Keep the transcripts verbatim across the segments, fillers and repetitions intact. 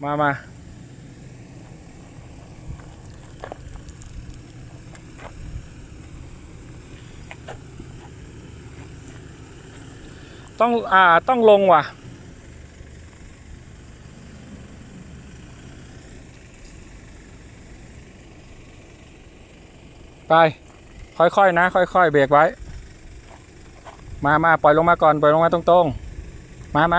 มามาต้องอ่าต้องลงว่ะไปค่อยๆนะค่อยๆเบรกไว้มามาปล่อยลงมาก่อนปล่อยลงมาตรงๆมามา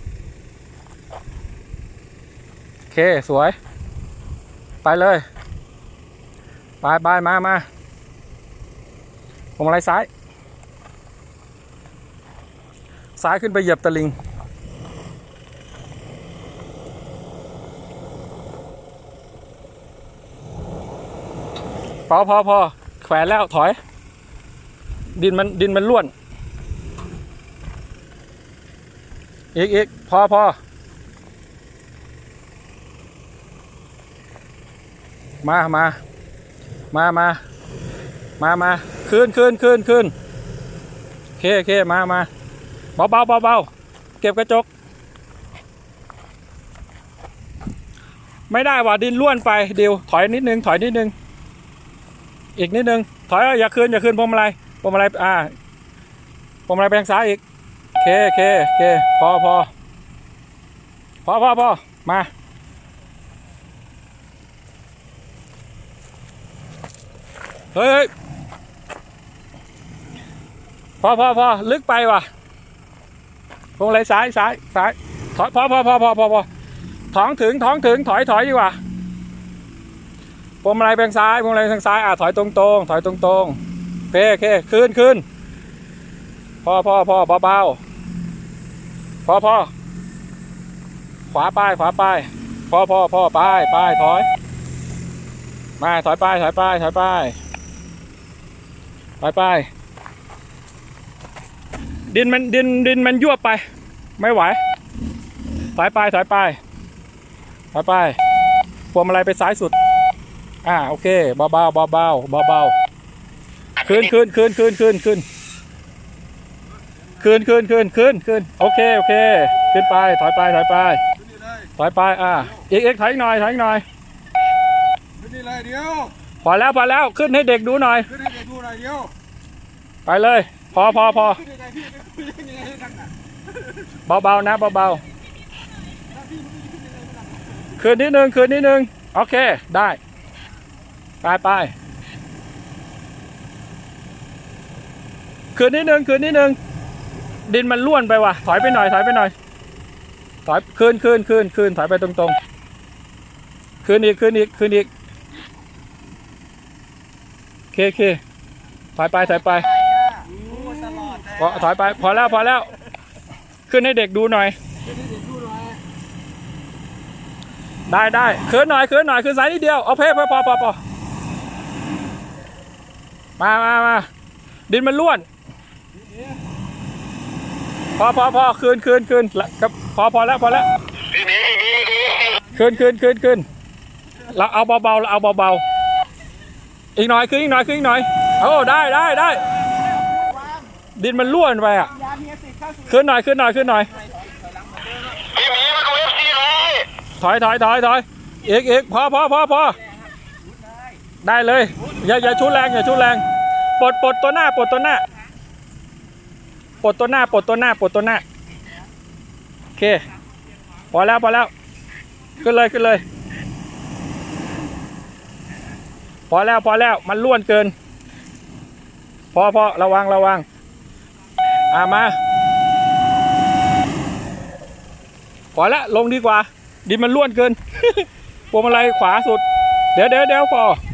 โอเคสวยไปเลยไปไปมามาพวงมาลัยซ้ายซ้ายขึ้นไปเหยียบตะลิงพอพอพอแขวนแล้วถอยดินมันดินมันล้วนอีกอีกพอพอมามามามามามาขึ้นขึ้นขึ้นขึ้นโอเคโอเคมามาเบาเบาเบาเบาเก็บกระจกไม่ได้ว่ะดินล้วนไปเดี๋ยวถอยนิดนึงถอยนิดนึงอีกนิดนึงถอยอย่าขึ้นอย่าขึ้นพวงมาลัยพวงมาลัยอ่าพวงมาลัยไปทางซ้ายอีกโอเคโอเคโอเคพอพอพอพอพอมาเฮ้ยพอพอพอลึกไปว่ะพวงมาลัยซ้ายซ้ายซ้ายถอยพอพอพอพอพอพอท้องถึงท้องถึงถอยถอยดีกว่าพวงมาลัยไปทางซ้ายพวงมาลัยทางซ้ายอ่ะถอยตรงตรงถอยตรงตรงโอเคโอเคขึ้นขึ้นพอพอพอเบาเบาพอพอขวาป้ายขวาป้ายพอพอพอป้ายป้ายถอยมาถอยป้ายถอยป้ายถอยป้ายถอยป้ายดินมันดินดินมันยั่วไปไม่ไหวถอยป้ายถอยป้ายถอยป้ายพวงมาลัยไปซ้ายสุดอ่าโอเคเบาเบาเบาเบาเบาเบาขึ้นขึ้นขึ้นขึ้นขึ้นขึ้นขึ้นขึ้นขึ้นขึ้นขึ้นโอเคโอเคขึ้นไปถอยไปถอยไปถอยไปอ่าอีกอีกถอยหน่อยถอยหน่อยพอแล้วพอแล้วขึ้นให้เด็กดูหน่อยไปเลยพอพอพอเบาๆนะเบาๆขึ้นนิดนึงขึ้นนิดนึงโอเคได้ไปไปขึ้นนิดนึงขึ้นนิดนึงดินมันล้วนไปว่ะถอยไปหน่อยถอยไปหน่อยถอยขึ้นขึ้นขึ้นขึ้นถอยไปตรงๆขึ้นอีกขึ้นอีกขึ้นอีกโอเคโอเคถอยไปถอยไปพอถอยไปพอแล้วพอแล้วขึ้นให้เด็กดูหน่อยได้ได้ขึ้นหน่อยขึ้นหน่อยขึ้นสายนิดเดียวเอาเพพอพอพอพอมามามาดินมันล้วนพอพอพอคืนคืนคืนกับพอพอแล้วพอแล้วคืนคืนคืนคืนเราเอาเบาๆเราเอาเบาๆอีกหน่อยคืนอีกหน่อยคืนอีกหน่อยโอ้ได้ได้ได้ดินมันล้วนไปอ่ะคืนหน่อยคืนหน่อยคืนหน่อยถอยถอยถอยถอยอีกอีกพอพอพอพอได้เลยอย่าอย่าชุดแรงอย่าชุดแรงปลดปลดตัวหน้าปลดตัวหน้าปลดตัวหน้าปลดตัวหน้าปลดตัวหน้าโอเคพอแล้วพอแล้วขึ้นเลยขึ้นเลยพอแล้วพอแล้วมันล้วนเกินพอพอระวังระวังอ่ามาพอแล้วลงดีกว่าดินมันล้วนเกินพวงมาลัยขวาสุดเดี๋ยวเดี๋ยวเดี๋ยวพอ